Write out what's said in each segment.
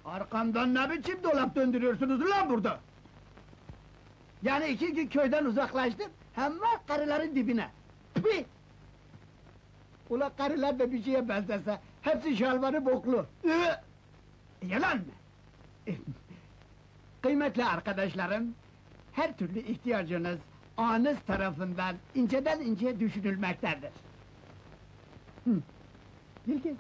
Arkamdan ne biçim dolap döndürüyorsunuz lan burada? Yani 2 gün köyden uzaklaştım, hem var karıların dibine. Pih! Ula karılar da bir şeye benzese, hepsi şalvarı boklu. Yalan mı? Kıymetli arkadaşlarım, her türlü ihtiyacınız ağanız tarafından inceden inceye düşünülmektedir. Gel.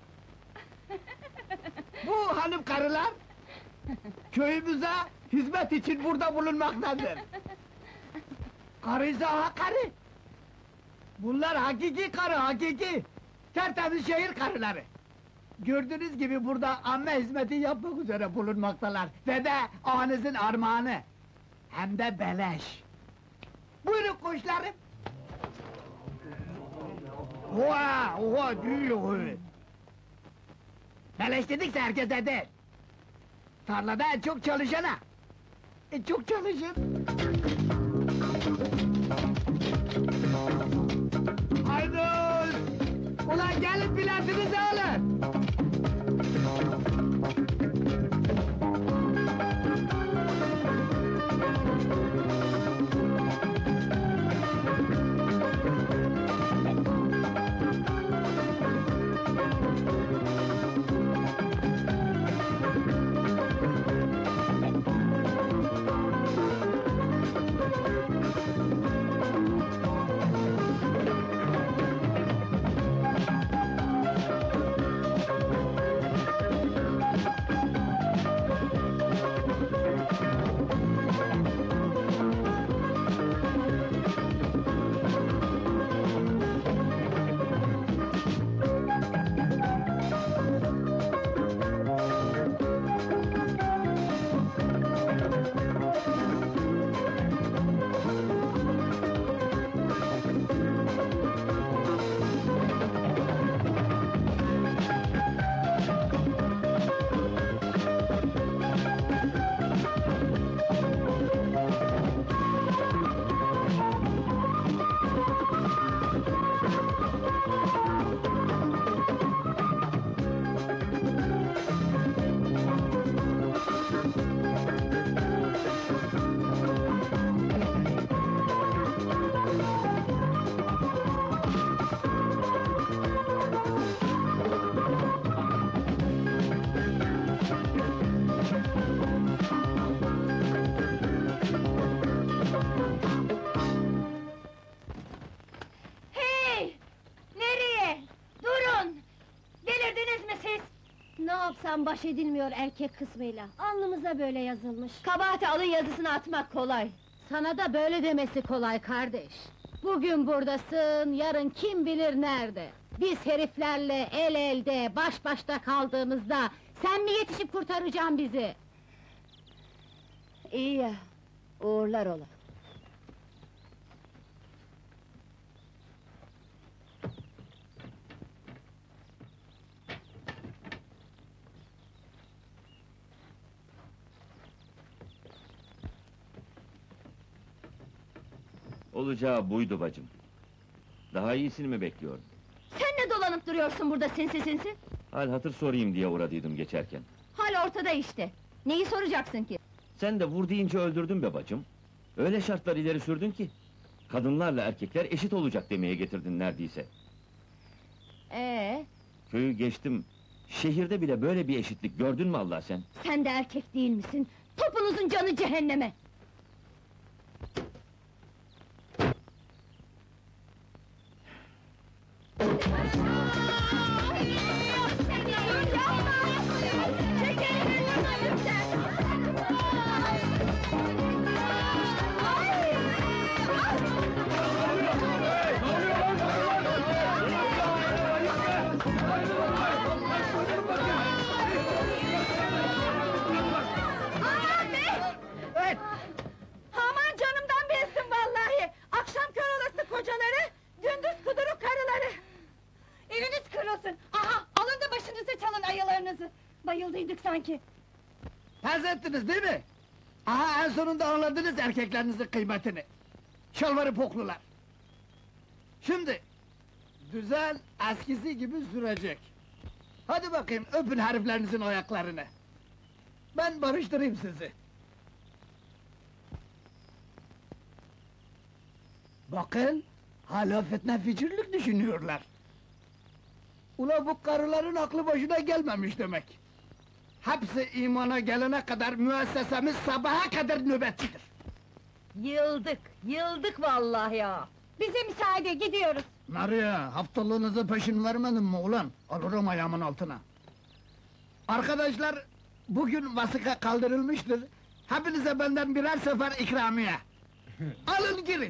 Bu hanım karılar köyümüze hizmet için burada bulunmaktadır. Karıysa ha karı. Bunlar hakiki karı, hakiki! Tertemiz şehir karıları! Gördüğünüz gibi burada amme hizmeti yapmak üzere bulunmaktalar ve de ağanızın armağanı! Hem de beleş! Buyurun koçlarım! Oha, değil! Beleş dedikse herkese değil! Tarlada çok çalışana! Çok çalışın! Haydi! Ulan gelin biletinizi alın! Baş edilmiyor erkek kısmıyla, alnımıza böyle yazılmış. Kabahati alın yazısını atmak kolay. Sana da böyle demesi kolay kardeş. Bugün buradasın, yarın kim bilir nerede? Biz heriflerle el elde, baş başta kaldığımızda, sen mi yetişip kurtaracaksın bizi? İyi ya, uğurlar ola. Olacağı buydu bacım. Daha iyisini mi bekliyordun? Sen ne dolanıp duruyorsun burada sinsi sinsi? Hal hatır sorayım diye uğradıydım geçerken. Hal ortada işte. Neyi soracaksın ki? Sen de vur deyince öldürdün be bacım. Öyle şartlar ileri sürdün ki... ...kadınlarla erkekler eşit olacak demeye getirdin neredeyse. Köyü geçtim... ...şehirde bile böyle bir eşitlik gördün mü Allah sen? Sen de erkek değil misin? Topunuzun canı cehenneme! Bayıldıydık sanki! Pes ettiniz değil mi? Aha, en sonunda anladınız erkeklerinizin kıymetini! Şalvarı poklular! Şimdi, düzen eskisi gibi sürecek! Hadi bakayım, öpün heriflerinizin ayaklarını! Ben barıştırayım sizi. Bakın, hala fitne fücurluk düşünüyorlar. Ula bu karıların aklı başına gelmemiş demek. Hepsi imana gelene kadar müessesemiz sabaha kadar nöbetçidir. Yıldık vallahi ya! Bize müsaade, gidiyoruz. Nereye? Haftalığınızı peşin vermedim mi ulan? Alırım ayağımın altına. Arkadaşlar, bugün vasıka kaldırılmıştır. Hepinize benden birer sefer ikramiye. Alın girin!